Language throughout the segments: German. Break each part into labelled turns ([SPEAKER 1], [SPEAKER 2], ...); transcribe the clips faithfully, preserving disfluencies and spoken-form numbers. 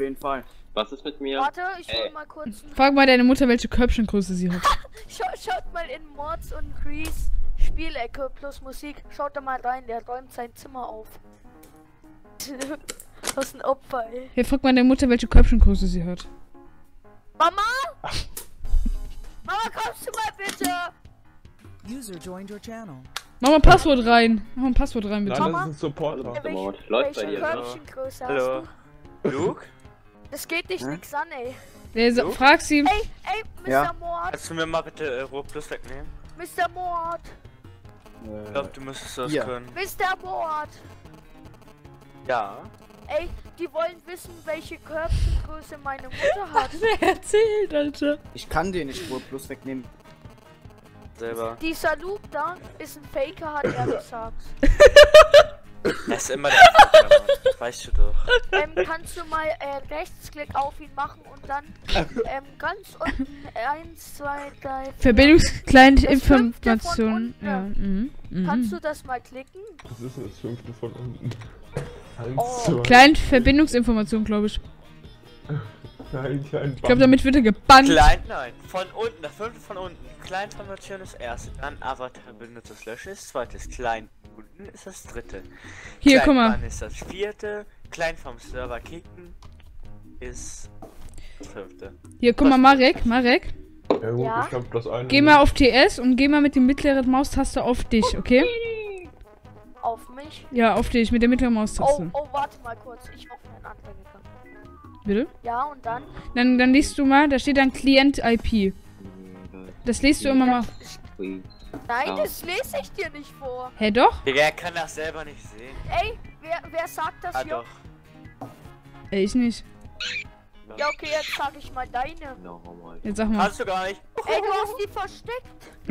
[SPEAKER 1] jeden Fall.
[SPEAKER 2] Was ist mit mir?
[SPEAKER 3] Warte, ich hol
[SPEAKER 2] Ey.
[SPEAKER 3] mal kurz.
[SPEAKER 4] Frag mal deine Mutter, welche Körbchengröße sie hat.
[SPEAKER 3] Schaut, schaut mal in Mords und Grease Spielecke plus Musik. Schaut da mal rein, der räumt sein Zimmer auf. Was ist ein Opfer, ey.
[SPEAKER 4] Hier, frag mal deine Mutter, welche Körbchengröße sie hat.
[SPEAKER 3] Mama? Mama, kommst du mal bitte?
[SPEAKER 5] User joined your channel.
[SPEAKER 4] Mach mal ein Passwort rein. Mach mal ein Passwort rein, bitte.
[SPEAKER 6] Nein, das ist ein Supporter.
[SPEAKER 3] Ja, welche,
[SPEAKER 2] Läuft bei
[SPEAKER 3] welche
[SPEAKER 2] dir, ne?
[SPEAKER 3] Körbchengröße
[SPEAKER 7] Hallo.
[SPEAKER 3] hast
[SPEAKER 7] Luke?
[SPEAKER 3] du? Das geht dich nix an, ey.
[SPEAKER 4] Der so, frag sie.
[SPEAKER 3] Ey, ey, Mister
[SPEAKER 1] Ja.
[SPEAKER 3] Mord,
[SPEAKER 7] Kannst du mir mal bitte äh, Ruhe Plus wegnehmen?
[SPEAKER 3] Mister Mord,
[SPEAKER 7] Ich glaube, du müsstest das
[SPEAKER 1] hier.
[SPEAKER 7] können.
[SPEAKER 3] Mister Mord.
[SPEAKER 7] Ja.
[SPEAKER 3] Ey, die wollen wissen, welche Körbchengröße meine Mutter hat.
[SPEAKER 4] Wer erzählt, Alter?
[SPEAKER 1] Ich kann den nicht Ruhe Plus wegnehmen.
[SPEAKER 7] Selber.
[SPEAKER 3] Dieser Luke da ist ein Faker, hat er gesagt.
[SPEAKER 7] Er ist immer der Faker, Mann. Weißt du doch.
[SPEAKER 3] Ähm, kannst du mal äh, Rechtsklick auf ihn machen und dann ähm, ganz unten eins, zwei, drei, vier.
[SPEAKER 4] Verbindungskleine
[SPEAKER 3] Das fünfte
[SPEAKER 4] Informationen.
[SPEAKER 3] von
[SPEAKER 4] Ja.
[SPEAKER 3] unten.
[SPEAKER 4] Mhm.
[SPEAKER 3] Kannst
[SPEAKER 4] Mhm.
[SPEAKER 3] du das mal klicken?
[SPEAKER 6] Das ist das fünfte von unten. Eins,
[SPEAKER 3] Oh.
[SPEAKER 6] zwei,
[SPEAKER 4] Kleine Verbindungsinformation, glaube ich.
[SPEAKER 6] klein, klein,
[SPEAKER 4] Ich glaube, damit wird er gebannt.
[SPEAKER 7] Klein, nein. Von unten, das fünfte von unten. Kleinformation ist das erste. Dann Avatar benutzt Löschen ist zweites. Klein unten ist das dritte.
[SPEAKER 4] Hier,
[SPEAKER 7] Klein
[SPEAKER 4] guck mal.
[SPEAKER 7] Mann ist das vierte. Klein vom Server kicken ist das fünfte.
[SPEAKER 4] Hier, guck mal, Marek, Marek.
[SPEAKER 6] Ja gut,
[SPEAKER 3] Ja?
[SPEAKER 6] ich glaube das eine.
[SPEAKER 4] Geh mal auf T S und geh mal mit der mittleren Maustaste auf dich, okay?
[SPEAKER 3] Auf mich?
[SPEAKER 4] Ja, auf dich, mit der mittleren
[SPEAKER 3] Oh,
[SPEAKER 4] Maustaste.
[SPEAKER 3] oh, warte mal kurz. Ich hoffe, ein anderer gekommen.
[SPEAKER 4] Bitte?
[SPEAKER 3] Ja, und dann?
[SPEAKER 4] Dann, dann liest du mal, da steht dann Klient I P. Das liest du immer mal.
[SPEAKER 2] Ui.
[SPEAKER 3] Nein,
[SPEAKER 2] Ja.
[SPEAKER 3] das lese ich dir nicht vor.
[SPEAKER 4] Hä, doch?
[SPEAKER 7] Digga, er kann das selber nicht sehen.
[SPEAKER 3] Ey, wer, wer sagt das
[SPEAKER 7] Ah
[SPEAKER 3] hier?
[SPEAKER 7] doch.
[SPEAKER 4] Ey, ich nicht.
[SPEAKER 3] Ja, okay, jetzt sag ich mal deine.
[SPEAKER 2] No, mal.
[SPEAKER 4] Jetzt sag mal.
[SPEAKER 7] Kannst du gar nicht.
[SPEAKER 3] Ey, du hast die versteckt.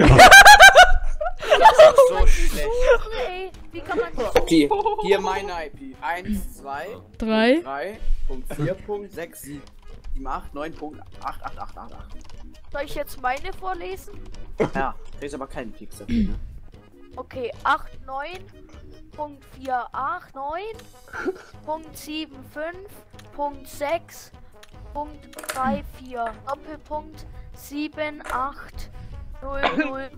[SPEAKER 7] Das ist so schlecht.
[SPEAKER 3] Ey, wie kann man die
[SPEAKER 1] Okay, hier meine I P. eins, zwei,
[SPEAKER 4] Drei.
[SPEAKER 1] drei, Punkt vier, Punkt sechs, sieben, acht, neun, Punkt acht, acht, acht, acht, acht.
[SPEAKER 3] Soll ich jetzt meine vorlesen?
[SPEAKER 1] Ja, da ist aber kein Pix dafür, ne?
[SPEAKER 3] Okay, acht neun Punkt vier acht neun Punkt sieben fünf Punkt sechs Punkt drei vier Doppelpunkt sieben acht null null.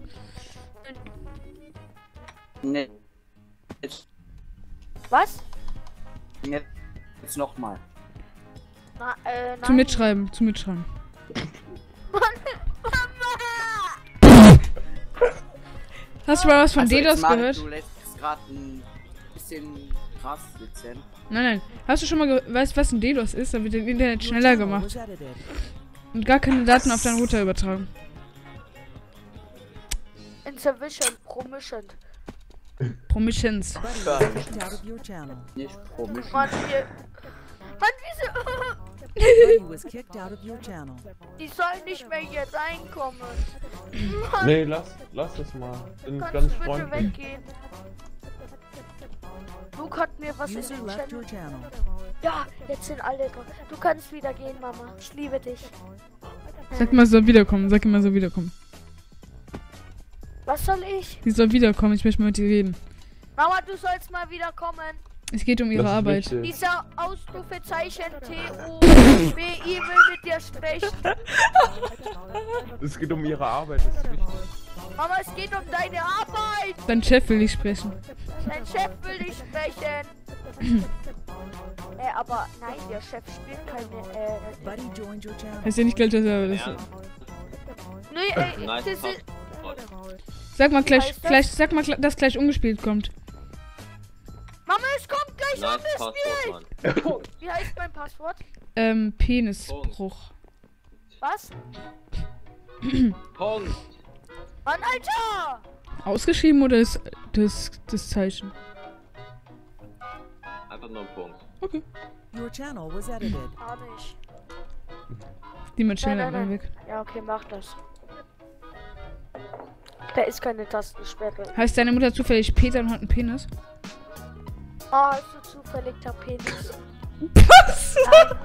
[SPEAKER 1] Ne. Jetzt,
[SPEAKER 3] Was?
[SPEAKER 1] jetzt, jetzt nochmal.
[SPEAKER 3] Na, äh, nein.
[SPEAKER 4] Zum Mitschreiben, zum Mitschreiben. Hast du mal was von
[SPEAKER 1] Also, jetzt,
[SPEAKER 4] DDoS
[SPEAKER 1] Marek,
[SPEAKER 4] gehört?
[SPEAKER 1] Du lässt gerade ein bisschen krass sitzen.
[SPEAKER 4] Nein, nein. Hast du schon mal gehört, weißt was ein DDoS ist? Da wird das Internet
[SPEAKER 5] Your
[SPEAKER 4] schneller
[SPEAKER 5] channel
[SPEAKER 4] gemacht.
[SPEAKER 5] was edited.
[SPEAKER 4] Und gar keine Daten auf deinen Router übertragen.
[SPEAKER 3] Insufficient, promissioned.
[SPEAKER 4] Permissions.
[SPEAKER 5] Buddy was kicked out of your channel.
[SPEAKER 1] Nicht komisch.
[SPEAKER 3] Mann, wir. Mann, wieso?
[SPEAKER 5] Buddy was kicked out of your channel.
[SPEAKER 3] Die sollen nicht mehr hier reinkommen. Mann,
[SPEAKER 6] Nee, lass, lass das mal. Bin
[SPEAKER 3] kannst
[SPEAKER 6] ganz
[SPEAKER 3] du bitte
[SPEAKER 6] freundlich.
[SPEAKER 3] weggehen? Luke hat mir was in
[SPEAKER 5] User
[SPEAKER 3] den
[SPEAKER 5] left your
[SPEAKER 3] Channel.
[SPEAKER 5] channel.
[SPEAKER 3] Ja, jetzt sind alle dran. Du kannst wieder gehen, Mama. Ich liebe dich.
[SPEAKER 4] Sag mal, sie soll wiederkommen. Sag immer, soll wiederkommen.
[SPEAKER 3] Was soll ich?
[SPEAKER 4] Sie soll wiederkommen. Ich möchte mal mit ihr reden.
[SPEAKER 3] Mama, du sollst mal wieder kommen.
[SPEAKER 4] Es geht um ihre
[SPEAKER 6] Das ist
[SPEAKER 4] Arbeit.
[SPEAKER 6] wichtig.
[SPEAKER 3] Dieser Ausrufezeichen T U W I will mit dir sprechen.
[SPEAKER 6] Es geht um ihre Arbeit, das ist wichtig.
[SPEAKER 3] Mama, es geht um deine Arbeit.
[SPEAKER 4] Dein Chef will nicht sprechen.
[SPEAKER 3] Dein Chef will dich sprechen. äh, aber nein, der Chef spielt keine, äh...
[SPEAKER 5] Buddy joined your channel.
[SPEAKER 4] Heißt ja nicht gleich, dass er das.
[SPEAKER 2] Ja.
[SPEAKER 3] Nee, ey,
[SPEAKER 2] Nice
[SPEAKER 3] das ist...
[SPEAKER 4] Sag mal gleich,
[SPEAKER 3] heißt das?
[SPEAKER 4] gleich, sag mal, dass gleich ungespielt kommt.
[SPEAKER 3] Mama, es kommt gleich
[SPEAKER 2] Nice
[SPEAKER 3] anderes
[SPEAKER 2] Passwort,
[SPEAKER 3] Spiel.
[SPEAKER 2] Mann.
[SPEAKER 3] Wie heißt mein Passwort?
[SPEAKER 4] Ähm, Penisbruch.
[SPEAKER 3] Was?
[SPEAKER 2] Punkt.
[SPEAKER 3] Mann, Alter!
[SPEAKER 4] Ausgeschrieben oder ist das, das Zeichen?
[SPEAKER 2] Einfach nur ein Punkt.
[SPEAKER 4] Okay.
[SPEAKER 5] Your channel was edited.
[SPEAKER 3] Gar nicht.
[SPEAKER 4] Niemand schnell
[SPEAKER 3] Nein, nein,
[SPEAKER 4] mal
[SPEAKER 3] nein.
[SPEAKER 4] weg.
[SPEAKER 3] Ja, okay, mach das. Da ist keine Tastensperre.
[SPEAKER 4] Heißt deine Mutter zufällig Peter und hat einen Penis?
[SPEAKER 3] Oh, hast du zufällig der Penis?
[SPEAKER 4] Was?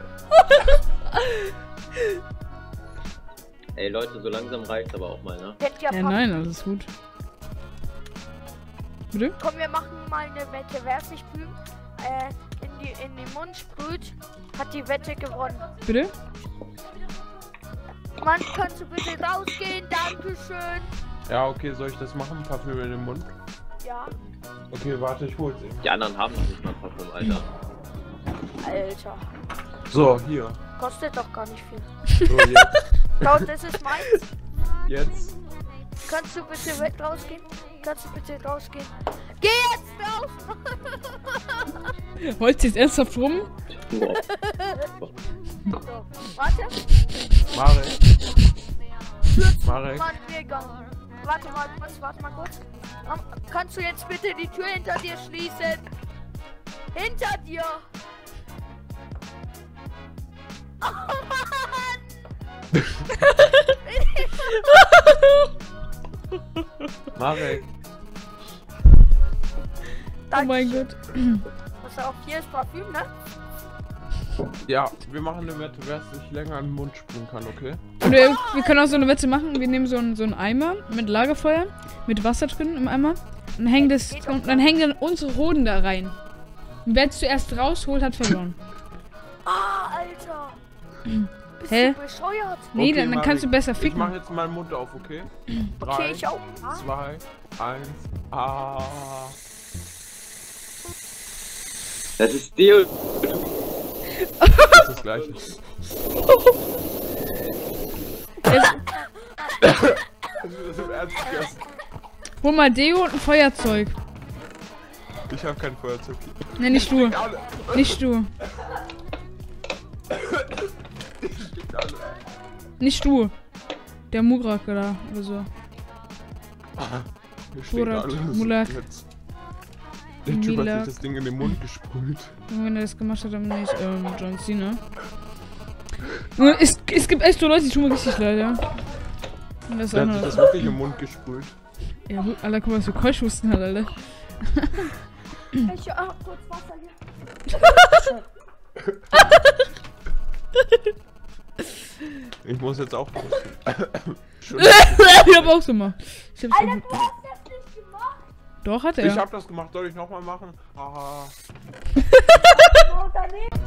[SPEAKER 2] Ey Leute, so langsam reicht's aber auch mal, ne?
[SPEAKER 3] Kennt ja,
[SPEAKER 4] Ja,
[SPEAKER 3] Papa.
[SPEAKER 4] nein, alles gut. Bitte?
[SPEAKER 3] Komm, wir machen mal eine Wette. Wer es nicht büßt, äh, in die, in den Mund sprüht, hat die Wette gewonnen.
[SPEAKER 4] Bitte?
[SPEAKER 3] Mann, kannst du bitte rausgehen? Dankeschön.
[SPEAKER 6] Ja, okay, soll ich das machen? Parfüm in den Mund?
[SPEAKER 3] Ja,
[SPEAKER 6] Okay, warte, ich hol's eben.
[SPEAKER 2] Die anderen haben noch nicht mal Parfüm, Alter.
[SPEAKER 3] Alter.
[SPEAKER 6] So, hier.
[SPEAKER 3] Kostet doch gar nicht viel.
[SPEAKER 6] So, jetzt.
[SPEAKER 3] Schaut, das ist meins.
[SPEAKER 6] Jetzt.
[SPEAKER 3] Kannst du bitte weg rausgehen? Kannst du bitte rausgehen? Geh jetzt raus!
[SPEAKER 4] Wolltest du jetzt ernsthaft rum?
[SPEAKER 2] Wow.
[SPEAKER 3] So, warte.
[SPEAKER 6] Marek. Marek.
[SPEAKER 3] Mann, mega. Warte mal kurz, warte mal kurz. Um, kannst du jetzt bitte die Tür hinter dir schließen? Hinter dir! Oh Mann!
[SPEAKER 6] Marek.
[SPEAKER 4] Oh mein Gott.
[SPEAKER 3] Pass auf, hier ist Parfüm, ne?
[SPEAKER 6] Ja, wir machen eine Wette, wer sich länger in den Mund sprühen kann, okay?
[SPEAKER 4] Und wir, wir können auch so eine Wette machen. Wir nehmen so einen, so einen Eimer mit Lagerfeuer, mit Wasser drin im Eimer. Und hängen das, und dann hängen dann unsere Hoden da rein. Und wer es zuerst rausholt, hat verloren.
[SPEAKER 3] Ah, Alter! Bist
[SPEAKER 4] Hä?
[SPEAKER 3] du bescheuert?
[SPEAKER 4] Nee,
[SPEAKER 6] Okay,
[SPEAKER 4] dann, dann
[SPEAKER 6] Marek,
[SPEAKER 4] kannst du besser
[SPEAKER 6] Ich
[SPEAKER 4] ficken.
[SPEAKER 6] mach jetzt meinen Mund auf, okay? Drei,
[SPEAKER 3] Okay, ich auch. Ah.
[SPEAKER 6] zwei, eins, ah.
[SPEAKER 2] Das ist Deo.
[SPEAKER 6] Das ist das Gleiche.
[SPEAKER 4] Jetzt,
[SPEAKER 6] Das ist im Ernst gegessen.
[SPEAKER 4] hol mal Deo und ein Feuerzeug.
[SPEAKER 6] Ich hab kein Feuerzeug.
[SPEAKER 4] Ne, nicht du. Nicht du. Nicht du. Der Murak da oder so.
[SPEAKER 6] Hier steht
[SPEAKER 4] Murat,
[SPEAKER 6] alles
[SPEAKER 4] Mulak.
[SPEAKER 6] jetzt. Der Typ hat
[SPEAKER 4] Milak.
[SPEAKER 6] sich das Ding in den Mund gesprüht.
[SPEAKER 4] Und wenn er das gemacht hat, dann nicht ähm, John Cena. Nur, Es, es gibt echt so Leute, die tun mir richtig leid, ja. Und das
[SPEAKER 6] Der
[SPEAKER 4] auch
[SPEAKER 6] hat sich
[SPEAKER 4] noch.
[SPEAKER 6] das wirklich im Mund gesprüht.
[SPEAKER 4] Ja, gut, Alter, guck mal, was für Keuschhusten hat, Alter.
[SPEAKER 3] Ich hab kurz Wasser hier.
[SPEAKER 6] Ich muss jetzt auch. Schön.
[SPEAKER 4] Ich hab auch gemacht. Ich hab's
[SPEAKER 3] Alter,
[SPEAKER 4] auch-
[SPEAKER 3] du hast das nicht gemacht.
[SPEAKER 4] Doch, hat
[SPEAKER 6] Ich
[SPEAKER 4] er.
[SPEAKER 6] hab das gemacht, soll ich nochmal machen? Haha.
[SPEAKER 3] Oh, daneben.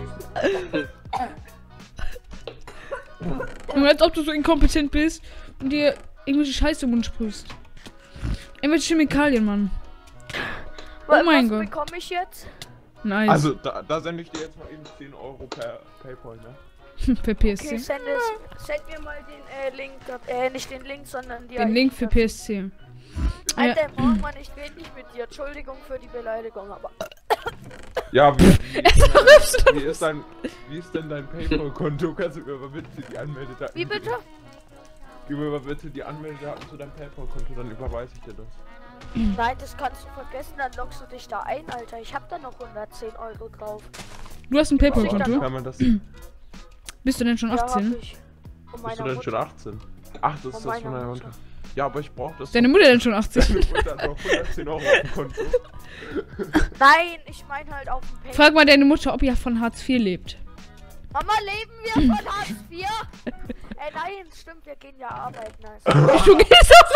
[SPEAKER 4] Und als ob du so inkompetent bist und dir irgendwelche Scheiße im Mund sprühst. Irgendwelche Chemikalien, Mann. Oh mein
[SPEAKER 3] Was
[SPEAKER 4] Gott.
[SPEAKER 3] bekomme ich jetzt?
[SPEAKER 4] Nice.
[SPEAKER 6] Also, da, da sende ich dir jetzt mal eben zehn Euro per Paypal, ne?
[SPEAKER 4] für P S
[SPEAKER 3] Okay,
[SPEAKER 4] C.
[SPEAKER 3] send, es, send mir mal den äh, Link. Äh, nicht den Link, sondern die
[SPEAKER 4] Den Link für P S C. Ja.
[SPEAKER 3] Alter, Mann, Mann, ich rede nicht mit dir. Entschuldigung für die Beleidigung, aber.
[SPEAKER 6] Ja, wie, wie,
[SPEAKER 4] Rübst du
[SPEAKER 6] wie, ist dein, wie ist denn dein Paypal-Konto? Kannst du mir mal bitte die Anmeldedaten
[SPEAKER 3] Wie bitte?
[SPEAKER 6] Gib mir mal bitte die Anmeldedaten zu deinem Paypal-Konto, dann überweise ich dir das.
[SPEAKER 3] Nein, das kannst du vergessen, dann loggst du dich da ein, Alter. Ich hab da noch hundertzehn Euro drauf.
[SPEAKER 4] Du hast ein
[SPEAKER 3] Dann
[SPEAKER 4] Paypal-Konto?
[SPEAKER 6] Kann man das. Bist
[SPEAKER 4] Bist du denn schon
[SPEAKER 3] Ja, hab
[SPEAKER 4] achtzehn?
[SPEAKER 3] ich. Von
[SPEAKER 6] du
[SPEAKER 3] meiner
[SPEAKER 6] denn schon
[SPEAKER 3] Mutter.
[SPEAKER 6] achtzehn? Ach, das ist
[SPEAKER 3] Von
[SPEAKER 6] das
[SPEAKER 3] meiner
[SPEAKER 6] von deiner
[SPEAKER 3] Mutter.
[SPEAKER 6] Mutter. Ja, aber ich brauch das.
[SPEAKER 4] Deine Mutter denn schon achtzehn?
[SPEAKER 6] Deine Mutter hat noch hundertzehn Euro auf dem Konto.
[SPEAKER 3] Nein, ich meine halt auf dem Pay.
[SPEAKER 4] Frag mal deine Mutter, ob ihr von Hartz vier lebt.
[SPEAKER 3] Mama, leben wir von Hartz vier? Äh, nein, stimmt, wir gehen ja arbeiten. Also.
[SPEAKER 4] Du gehst auf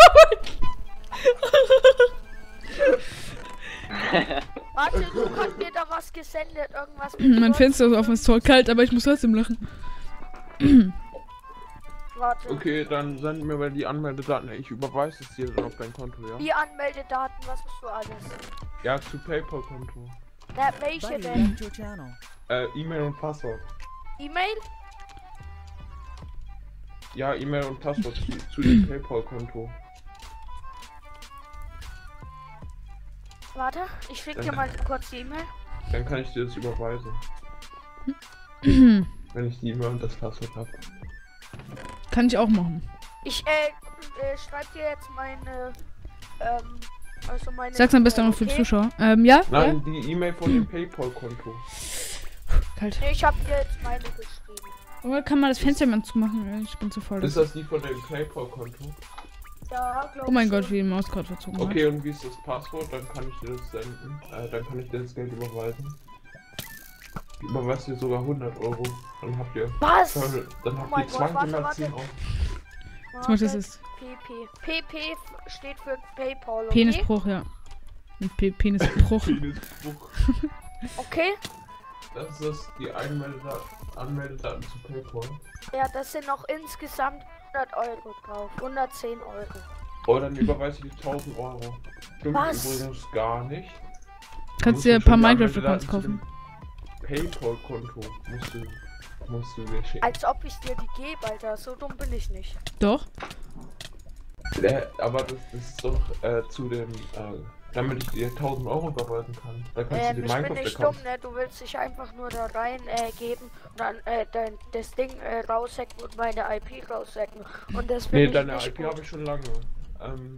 [SPEAKER 3] Warte, du hast mir da was gesendet, irgendwas. mit
[SPEAKER 4] Mein
[SPEAKER 3] Word.
[SPEAKER 4] Fenster ist offen, ist zwar kalt, aber ich muss trotzdem lachen.
[SPEAKER 3] Warte.
[SPEAKER 6] Okay, dann send mir mal die Anmeldedaten. Ich überweise es dir dann auf dein Konto, ja?
[SPEAKER 3] Die Anmeldedaten, was musst du alles?
[SPEAKER 6] Ja, zu Paypal-Konto.
[SPEAKER 3] Na, welche
[SPEAKER 5] Buddy
[SPEAKER 3] denn?
[SPEAKER 5] left your channel.
[SPEAKER 6] Äh, E-Mail und Passwort.
[SPEAKER 3] E-Mail?
[SPEAKER 6] Ja, E-Mail und Passwort zu, zu dem Paypal-Konto.
[SPEAKER 3] Warte, ich schick dir mal kurz die E-Mail.
[SPEAKER 6] Dann kann ich dir das überweisen. Wenn ich die E-Mail und das Passwort habe.
[SPEAKER 4] Kann ich auch machen.
[SPEAKER 3] Ich, äh, äh schreib dir jetzt meine, ähm, also meine...
[SPEAKER 4] Sag's am besten
[SPEAKER 3] äh,
[SPEAKER 4] auch noch für
[SPEAKER 3] okay?
[SPEAKER 4] Zuschauer. Ähm, ja?
[SPEAKER 6] Nein, die E-Mail von dem Paypal-Konto.
[SPEAKER 4] ja? Kalt.
[SPEAKER 3] Nee, ich hab dir jetzt meine geschrieben.
[SPEAKER 4] Oder kann man das Fenster mal zumachen? Ich bin zu voll.
[SPEAKER 6] Ist das die von dem Paypal-Konto?
[SPEAKER 3] Ja, glaub
[SPEAKER 4] Oh mein
[SPEAKER 3] schon.
[SPEAKER 4] Gott, wie die Maus gerade verzogen hat.
[SPEAKER 6] Okay, und wie ist das Passwort? Dann kann ich dir das senden. Äh, dann kann ich dir das Geld überweisen. Ich überweise dir sogar hundert Euro. Dann habt ihr.
[SPEAKER 3] Was?
[SPEAKER 6] Dann habt
[SPEAKER 3] Oh mein
[SPEAKER 6] ihr
[SPEAKER 3] Gott, warte,
[SPEAKER 6] zweihundertzehn
[SPEAKER 3] warte.
[SPEAKER 6] Euro.
[SPEAKER 4] Jetzt mach das ist
[SPEAKER 3] P P. P P steht für PayPal, okay?
[SPEAKER 4] Penisbruch, ja. Mit Pe Penisbruch.
[SPEAKER 6] Penisbruch.
[SPEAKER 3] Okay.
[SPEAKER 6] Das ist die Anmeldedaten, Anmeldedaten zu PayPal.
[SPEAKER 3] Ja, das sind noch insgesamt hundert Euro drauf. hundertzehn Euro.
[SPEAKER 6] Oh, dann überweise ich die tausend Euro. Stimmt
[SPEAKER 3] Was?
[SPEAKER 6] übrigens gar nicht.
[SPEAKER 4] Kannst dir ein paar Minecraft-Accounts kaufen.
[SPEAKER 6] PayPal-Konto musst du, musst du dir schicken.
[SPEAKER 3] Als ob ich dir die gebe, Alter. So dumm bin ich nicht.
[SPEAKER 4] Doch.
[SPEAKER 6] Äh, aber das, das ist doch äh, zu dem, äh, damit ich dir tausend Euro überweisen kann. Da kannst
[SPEAKER 3] Ähm,
[SPEAKER 6] du die
[SPEAKER 3] ich bin nicht
[SPEAKER 6] Minecraft-Accounts.
[SPEAKER 3] dumm, ne? Du willst dich einfach nur da rein äh, geben und dann äh, dein, das Ding äh, raushacken und meine I P raushacken. Und das
[SPEAKER 6] Nee,
[SPEAKER 3] finde ich
[SPEAKER 6] deine
[SPEAKER 3] nicht
[SPEAKER 6] I P
[SPEAKER 3] gut.
[SPEAKER 6] habe ich schon lange. Ähm,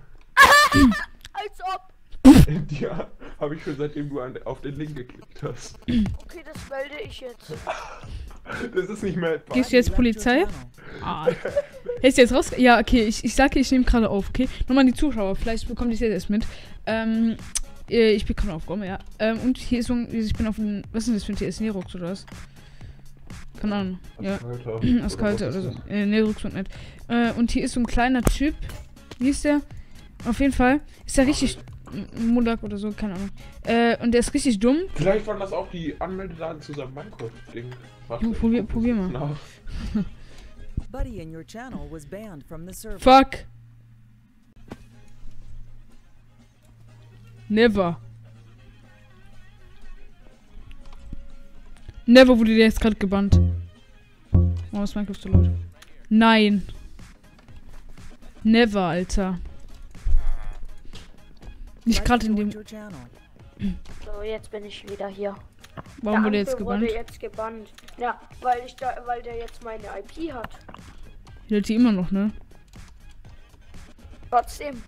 [SPEAKER 3] Als ob.
[SPEAKER 6] die habe ich schon seitdem du an, auf den Link geklickt hast.
[SPEAKER 3] Okay, das melde ich jetzt.
[SPEAKER 6] Das ist nicht mehr etwas.
[SPEAKER 4] Gehst du jetzt Polizei? Ah. Ist jetzt raus? Ja, okay, ich, ich sage, ich nehme gerade auf, okay? Nochmal die Zuschauer, vielleicht bekommen die es jetzt erst mit. Ähm, äh, ich bin gerade aufgekommen, ja. Ähm, und hier ist so ein, ich bin auf dem, was ist denn das für ein T S? Nerux oder was? Keine Ahnung, ja.
[SPEAKER 6] Askalter.
[SPEAKER 4] Askalter
[SPEAKER 6] was
[SPEAKER 4] oder
[SPEAKER 6] ist
[SPEAKER 4] so.
[SPEAKER 6] das?
[SPEAKER 4] Äh, Nerux und nicht. Äh, und hier ist so ein kleiner Typ. Wie ist der? Auf jeden Fall ist der richtig, Mudak oder so, keine Ahnung. Äh, und der ist richtig dumm.
[SPEAKER 6] Vielleicht waren das auch die Anmeldedaten zu seinem Minecraft-Ding. Warte,
[SPEAKER 4] Jo,
[SPEAKER 6] ich
[SPEAKER 4] probier-
[SPEAKER 6] guck
[SPEAKER 4] probier
[SPEAKER 6] kurz
[SPEAKER 4] mal.
[SPEAKER 6] nach.
[SPEAKER 5] Buddy in your channel was banned from the server.
[SPEAKER 4] Fuck. Never. Never wurde der jetzt gerade gebannt. Oh, ist Minecraft so laut. Nein. Never, Alter. Nicht
[SPEAKER 5] Buddy
[SPEAKER 4] gerade in
[SPEAKER 5] joined
[SPEAKER 4] dem.
[SPEAKER 5] your channel.
[SPEAKER 3] So, jetzt bin ich wieder hier.
[SPEAKER 4] Warum
[SPEAKER 3] der
[SPEAKER 4] wurde er jetzt
[SPEAKER 3] andere
[SPEAKER 4] gebannt?
[SPEAKER 3] wurde jetzt gebannt. Ja, weil ich da, weil der jetzt meine I P hat.
[SPEAKER 4] Der hat die immer noch, ne?
[SPEAKER 3] Trotzdem.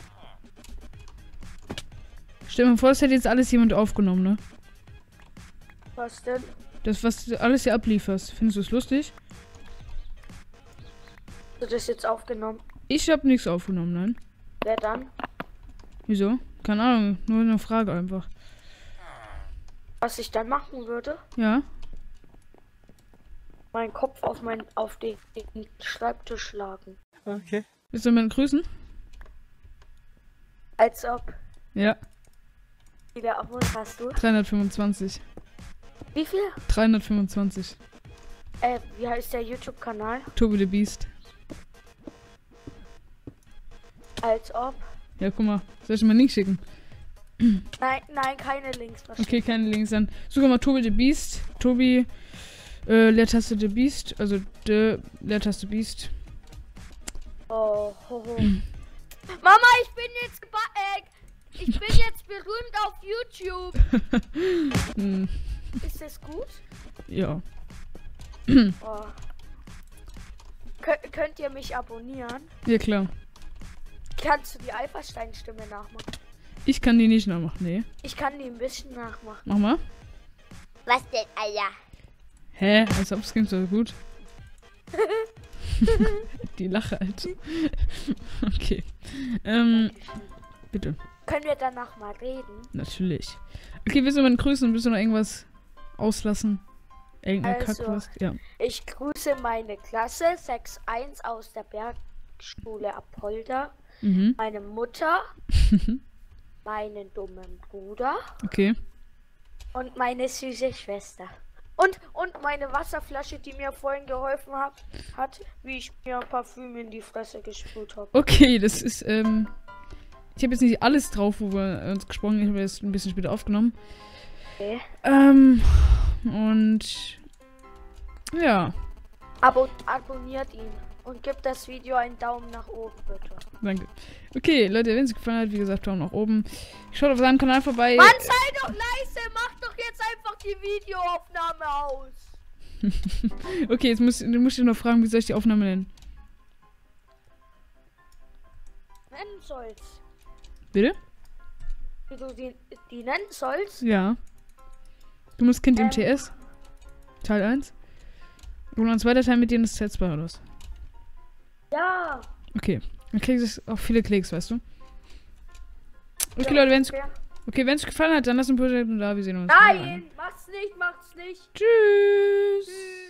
[SPEAKER 4] Stell dir mal vor, es hätte jetzt alles jemand aufgenommen, ne?
[SPEAKER 3] Was denn?
[SPEAKER 4] Das, was du alles hier ablieferst. Findest du es lustig?
[SPEAKER 3] Hast du das jetzt aufgenommen?
[SPEAKER 4] Ich hab nichts aufgenommen, nein.
[SPEAKER 3] Wer dann?
[SPEAKER 4] Wieso? Keine Ahnung, nur eine Frage einfach.
[SPEAKER 3] Was ich dann machen würde?
[SPEAKER 4] Ja?
[SPEAKER 3] Meinen Kopf auf mein, auf den Schreibtisch schlagen.
[SPEAKER 7] Okay.
[SPEAKER 4] Willst du jemanden grüßen?
[SPEAKER 3] Als ob.
[SPEAKER 4] Ja,
[SPEAKER 3] Wie viele Abos hast du?
[SPEAKER 4] dreihundertfünfundzwanzig.
[SPEAKER 3] Wie viel?
[SPEAKER 4] dreihundertfünfundzwanzig.
[SPEAKER 3] Äh, wie heißt der YouTube-Kanal?
[SPEAKER 4] Tobi the Beast.
[SPEAKER 3] Als ob.
[SPEAKER 4] Ja, guck mal. Soll ich dir mal einen Link schicken?
[SPEAKER 3] Nein, nein, keine Links.
[SPEAKER 4] Okay, keine Links dann. Suche mal Tobi the Beast. Tobi, äh, Leertaste the Beast. Also, the Leertaste Beast.
[SPEAKER 3] Oh, ho, ho. Mama, ich bin jetzt geba äh, ich bin jetzt berühmt auf YouTube.
[SPEAKER 4] Hm,
[SPEAKER 3] Ist das gut?
[SPEAKER 4] ja.
[SPEAKER 3] Oh. Kö könnt ihr mich abonnieren?
[SPEAKER 4] Ja, klar.
[SPEAKER 3] Kannst du die Alpha-Stein-Stimme nachmachen?
[SPEAKER 4] Ich kann die nicht nachmachen, nee.
[SPEAKER 3] Ich kann die ein bisschen nachmachen.
[SPEAKER 4] Mach mal.
[SPEAKER 3] Was denn, Alter?
[SPEAKER 4] Hä? Als ob es klingt so gut. Die Lache, Alter. Okay. Ähm, bitte.
[SPEAKER 3] Können wir danach mal reden?
[SPEAKER 4] Natürlich. Okay, willst du jemanden grüßen? Willst du noch irgendwas auslassen? Irgendeine
[SPEAKER 3] Also,
[SPEAKER 4] Kacke, was? Ja.
[SPEAKER 3] Ich grüße meine Klasse sechs eins aus der Bergschule Apolda,
[SPEAKER 4] Mhm.
[SPEAKER 3] meine Mutter, meinen dummen Bruder
[SPEAKER 4] Okay.
[SPEAKER 3] und meine süße Schwester. Und, und meine Wasserflasche, die mir vorhin geholfen hat, hat, wie ich mir Parfüm in die Fresse gesprüht habe.
[SPEAKER 4] Okay, das ist, ähm. Ich habe jetzt nicht alles drauf, wo wir uns gesprochen haben. Ich habe jetzt ein bisschen später aufgenommen.
[SPEAKER 3] Okay.
[SPEAKER 4] Ähm. Und. Ja,
[SPEAKER 3] Abo abonniert ihn und gebt das Video einen Daumen nach oben, bitte.
[SPEAKER 4] danke. Okay, Leute, wenn es gefallen hat, wie gesagt, Daumen nach oben. Schaut auf seinem Kanal vorbei.
[SPEAKER 3] Mann, sei doch leise, mach doch jetzt einfach die Videoaufnahme aus.
[SPEAKER 4] Okay, jetzt muss, du musst dich noch fragen, wie soll ich die Aufnahme nennen?
[SPEAKER 3] Nennen sollst.
[SPEAKER 4] Bitte?
[SPEAKER 3] Wie du die, die nennen sollst?
[SPEAKER 4] Ja. Du musst Kind im
[SPEAKER 3] Ähm.
[SPEAKER 4] T S. Teil eins. Und ein zweiter Teil mit denen ist Teil zwei oder was?
[SPEAKER 3] Ja.
[SPEAKER 4] Okay. Dann kriegst du auch viele Klicks, weißt du? Okay, Leute, wenn's,
[SPEAKER 3] ungefähr.
[SPEAKER 4] okay, wenn's gefallen hat, dann lass ein Projekt da. Wir sehen uns.
[SPEAKER 3] Nein, macht's nicht, macht's nicht.
[SPEAKER 4] Tschüss.
[SPEAKER 3] Tschüss.